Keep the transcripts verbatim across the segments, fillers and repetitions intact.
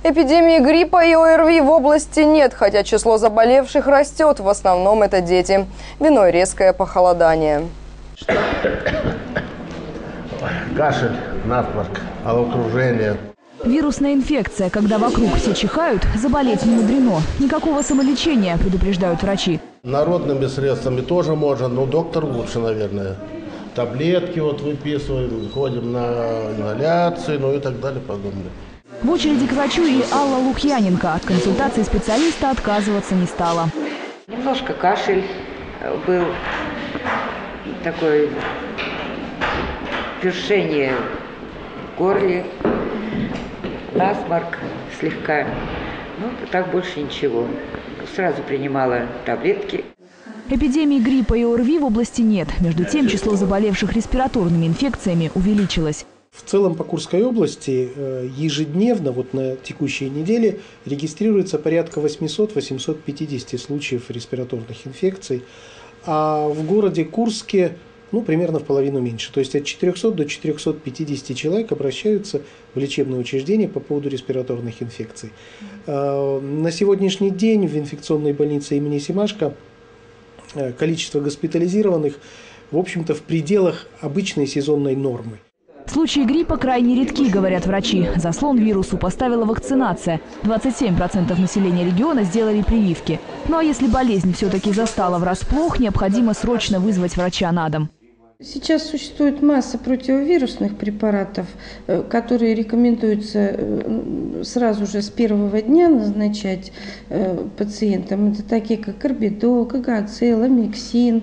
Эпидемии гриппа и ОРВИ в области нет, хотя число заболевших растет. В основном это дети. Виной резкое похолодание. Кашель, насморк, головокружение. Вирусная инфекция, когда вокруг все чихают, заболеть не мудрено. Никакого самолечения, предупреждают врачи. Народными средствами тоже можно, но доктор лучше, наверное. Таблетки вот выписываем, ходим на ингаляции, ну и так далее, подобное. В очереди к врачу и Алла Лукьяненко. От консультации специалиста отказываться не стала. Немножко кашель был, такое першение в горле, насморк слегка. Ну, так больше ничего. Сразу принимала таблетки. Эпидемии гриппа и ОРВИ в области нет. Между тем, число заболевших респираторными инфекциями увеличилось. В целом по Курской области ежедневно, вот на текущей неделе, регистрируется порядка восьмисот-восьмисот пятидесяти случаев респираторных инфекций, а в городе Курске ну, примерно в половину меньше. То есть от четырёхсот до четырёхсот пятидесяти человек обращаются в лечебные учреждения по поводу респираторных инфекций. На сегодняшний день в инфекционной больнице имени Семашко количество госпитализированных, в общем-то, в пределах обычной сезонной нормы. Случаи гриппа крайне редки, говорят врачи. Заслон вирусу поставила вакцинация. двадцать семь процентов населения региона сделали прививки. Ну а если болезнь все-таки застала врасплох, необходимо срочно вызвать врача на дом. Сейчас существует масса противовирусных препаратов, которые рекомендуется сразу же с первого дня назначать пациентам. Это такие как карбидол, кагацил, амиксин,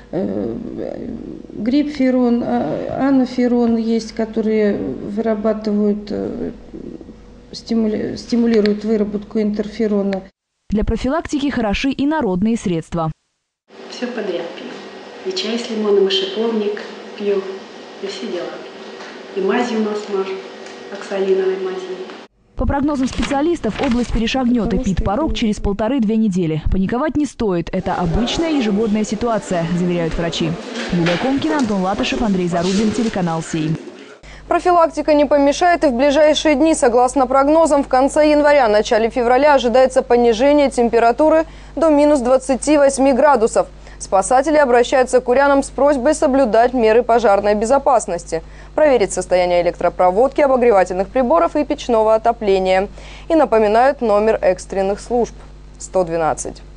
грипферон, анаферон есть, которые вырабатывают, стимули, стимулируют выработку интерферона. Для профилактики хороши и народные средства. Все подряд пью. И чай с лимоном, и шиповник пью, и все дела. И мази у нас мажу, оксалиновой мази. По прогнозам специалистов, область перешагнет эпид-порог через полторы-две недели. Паниковать не стоит. Это обычная ежегодная ситуация, заверяют врачи. Юлия Комкина, Антон Латышев, Андрей Зарубин, телеканал СЕИ. Профилактика не помешает, и в ближайшие дни, согласно прогнозам, в конце января, начале февраля ожидается понижение температуры до минус двадцати восьми градусов. Спасатели обращаются к курянам с просьбой соблюдать меры пожарной безопасности, проверить состояние электропроводки, обогревательных приборов и печного отопления. И напоминают номер экстренных служб – сто двенадцать.